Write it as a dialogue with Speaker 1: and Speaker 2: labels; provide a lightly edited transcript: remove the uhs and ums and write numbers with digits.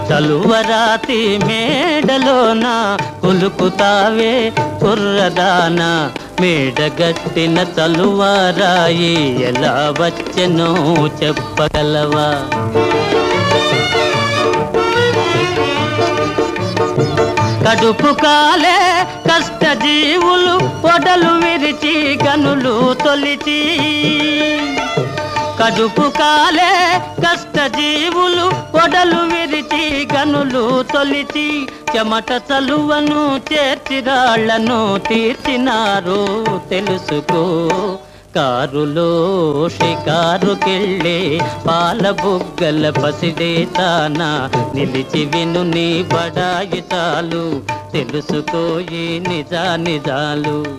Speaker 1: చలువరాతి మేడలోన కులుకుతావే కుర్రదాన, మేడగట్టిన చలువరాయి ఎలా వచ్చెనో చెప్పగలవా? కడుపు కాలే కష్టజీవులు పొడలు విరిచి గనులు తొలిచి, కడుపు కాలే కష్టజీవులు పొడలు విరిచి గనులు తొలిచి, చెమట చలువను చేర్చి రాళ్లను తీర్చినారు తెలుసుకో. కారులో షికారుకెళ్ళే పాల బుగ్గల పసిడేతాన, నిలిచి విను నీ బడాయి చాలు తెలుసుకోయి నిజానిజాలు.